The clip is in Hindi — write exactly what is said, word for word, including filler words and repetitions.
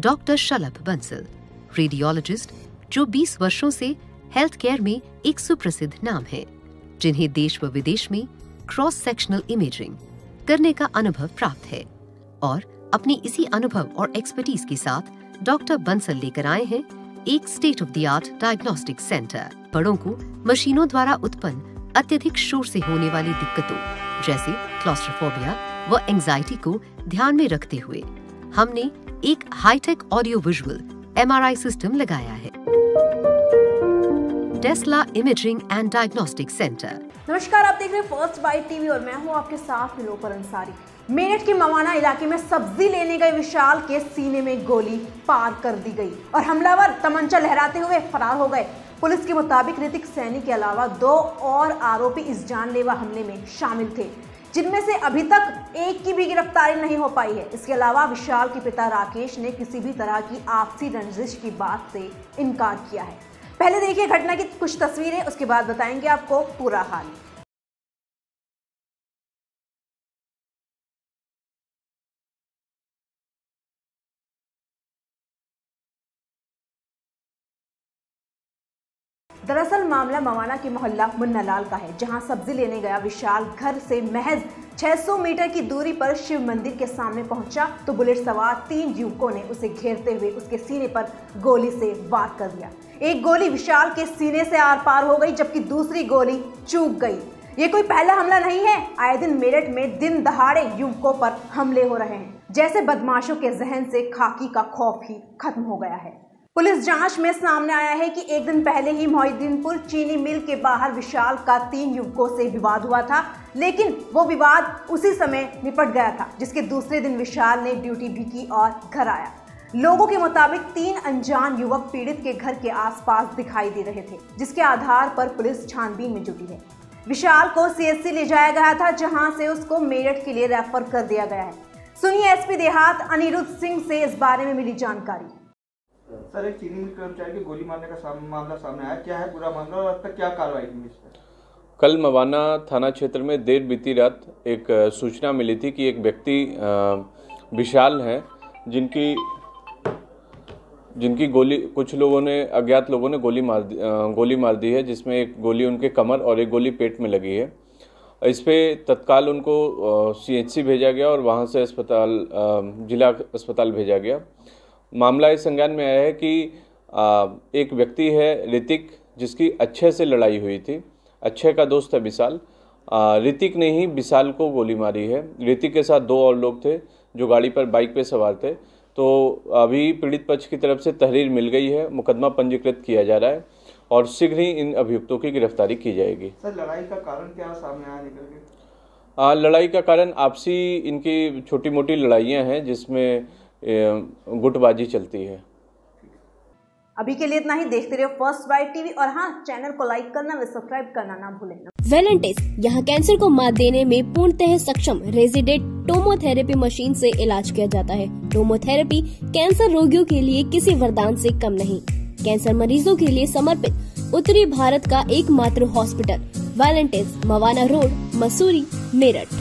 डॉक्टर शलभ बंसल, रेडियोलॉजिस्ट जो बीस वर्षों से हेल्थ केयर में एक सुप्रसिद्ध नाम है, जिन्हें देश व विदेश में क्रॉस सेक्शनल इमेजिंग करने का अनुभव प्राप्त है। और अपनी इसी अनुभव और एक्सपर्टीज के साथ डॉक्टर बंसल लेकर आए हैं एक state of the art diagnostic centre. बड़ों को मशीनों द्वारा उत्पन्न अत्यधिक शोर से होने वाली दिक्कतों जैसे क्लॉस्ट्रोफोबिया व एंजाइटी को ध्यान में रखते हुए हमने एक high tech audio visual M R I system लगाया है। Tesla imaging and diagnostic centre. नमस्कार, आप देख रहे हैं फर्स्ट बाइट टीवी और मैं हूं आपके साथ निलोफर अंसारी। मेरठ के मवाना इलाके में सब्जी लेने गए विशाल के सीने में गोली पार कर दी गई और हमलावर तमंचा लहराते हुए फरार हो गए। पुलिस के मुताबिक ऋतिक सैनी के अलावा दो और आरोपी इस जानलेवा हमले में शामिल थे, जिनमें से अभी तक एक की भी गिरफ्तारी नहीं हो पाई है। इसके अलावा विशाल के पिता राकेश ने किसी भी तरह की आपसी रंजिश की बात से इनकार किया है। पहले देखिए घटना की कुछ तस्वीरें, उसके बाद बताएंगे आपको पूरा हाल। दरअसल मामला मवाना के मोहल्ला मुन्नालाल का है, जहां सब्जी लेने गया विशाल घर से महज छह सौ मीटर की दूरी पर शिव मंदिर के सामने पहुंचा तो बुलेट सवार तीन युवकों ने उसे घेरते हुए उसके सीने पर गोली से वार कर दिया। एक गोली विशाल के सीने से आर पार हो गई, जबकि दूसरी गोली चूक गई। ये कोई पहला हमला नहीं है। आए दिन मेरठ में दिन दहाड़े युवकों पर हमले हो रहे हैं, जैसे बदमाशों के जहन से खाकी का खौफ ही खत्म हो गया है। पुलिस जांच में सामने आया है कि एक दिन पहले ही मोहिद्दीनपुर चीनी मिल के बाहर विशाल का तीन युवकों से विवाद हुआ था, लेकिन वो विवाद उसी समय निपट गया था, जिसके दूसरे दिन विशाल ने ड्यूटी भी की और घर आया। लोगों के मुताबिक तीन अनजान युवक पीड़ित के घर के आसपास दिखाई दे रहे थे, जिसके आधार पर पुलिस छानबीन में जुटी है। विशाल को सी एच सी ले जाया गया था, जहां से उसको मेरठ के लिए रेफर कर दिया गया है। सुनिए एस पी देहात अनिरुद्ध सिंह से इस बारे में मिली जानकारी। सर, एक चीनी मिल कर्मचारी की गोली मारने का साम, मामला सामने आया, क्या है पूरा मामला और अब तक क्या कार्रवाई की इस पर? कल मवाना थाना क्षेत्र में देर बीती रात एक सूचना मिली थी कि एक व्यक्ति विशाल हैं, जिनकी जिनकी गोली कुछ लोगों ने अज्ञात लोगों ने गोली मार दी गोली मार दी है, जिसमें एक गोली उनके कमर और एक गोली पेट में लगी है। इस पे तत्काल उनको सी एच सी भेजा गया और वहाँ से अस्पताल जिला अस्पताल भेजा गया। मामला इस संज्ञान में आया है कि एक व्यक्ति है ऋतिक, जिसकी अक्षय से लड़ाई हुई थी। अक्षय का दोस्त है विशाल। ऋतिक ने ही विशाल को गोली मारी है। ऋतिक के साथ दो और लोग थे जो गाड़ी पर बाइक पे सवार थे। तो अभी पीड़ित पक्ष की तरफ से तहरीर मिल गई है, मुकदमा पंजीकृत किया जा रहा है और शीघ्र ही इन अभियुक्तों की गिरफ्तारी की जाएगी। सर, लड़ाई का कारण क्या सामने आया निकल के? आ, लड़ाई का कारण आपसी इनकी छोटी मोटी लड़ाइयाँ हैं, जिसमें गुटबाजी चलती है। अभी के लिए इतना ही। देखते रहो फर्स्ट बाइट टीवी और हाँ, चैनल को लाइक करना व सब्सक्राइब करना ना भूलें। वेलेंटिस यहाँ कैंसर को मात देने में पूर्णतः सक्षम रेजिडेंट टोमोथेरेपी मशीन से इलाज किया जाता है। टोमोथेरेपी कैंसर रोगियों के लिए किसी वरदान से कम नहीं। कैंसर मरीजों के लिए समर्पित उत्तरी भारत का एकमात्र hospital Valentis, Mawana road, Mussoorie, Meerut.